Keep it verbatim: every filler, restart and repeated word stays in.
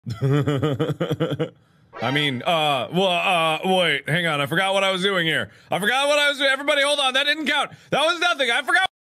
I mean, uh, well, uh, wait, hang on. I forgot what I was doing here. I forgot what I was doing. Everybody, hold on. That didn't count. That was nothing. I forgot.